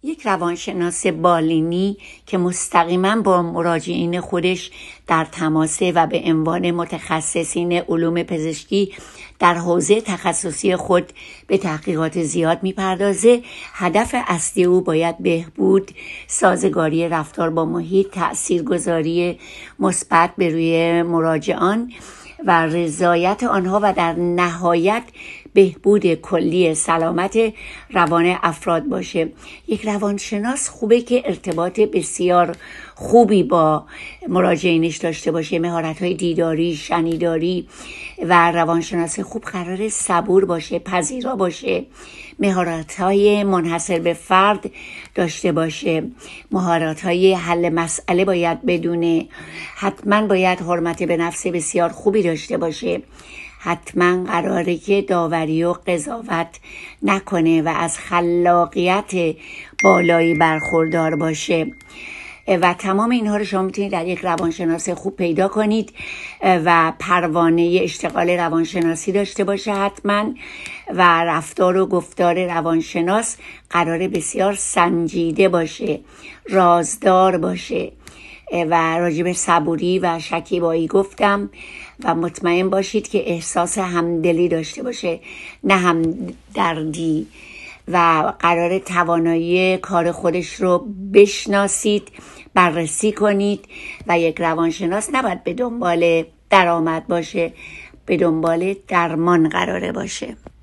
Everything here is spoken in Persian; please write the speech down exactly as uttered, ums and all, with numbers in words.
یک روانشناس بالینی که مستقیما با مراجعین خودش در تماسه و به عنوان متخصصین علوم پزشکی در حوزه تخصصی خود به تحقیقات زیاد میپردازه، هدف اصلی او باید بهبود، سازگاری رفتار با محیط، تاثیرگذاری مثبت به روی مراجعان و رضایت آنها و در نهایت بهبود کلی سلامت روان افراد باشه. یک روانشناس خوبه که ارتباط بسیار خوبی با مراجعینش داشته باشه، مهارت‌های دیداری، شنیداری و روانشناس خوب قرار صبور باشه، پذیرا باشه، مهارت‌های منحصر به فرد داشته باشه، مهارت‌های حل مسئله باید بدونه، حتما باید حرمت به نفس بسیار خوبی داشته باشه، حتما قراره که داوری و قضاوت نکنه و از خلاقیت بالایی برخوردار باشه و تمام اینها رو شما میتونید در یک روانشناس خوب پیدا کنید و پروانه اشتغال روانشناسی داشته باشه حتما و رفتار و گفتار روانشناس قراره بسیار سنجیده باشه، رازدار باشه و راجب صبوری و شکیبایی گفتم و مطمئن باشید که احساس همدلی داشته باشه نه همدردی و قرار توانایی کار خودش رو بشناسید، بررسی کنید و یک روانشناس نباید به دنبال درآمد باشه، به دنبال درمان قراره باشه.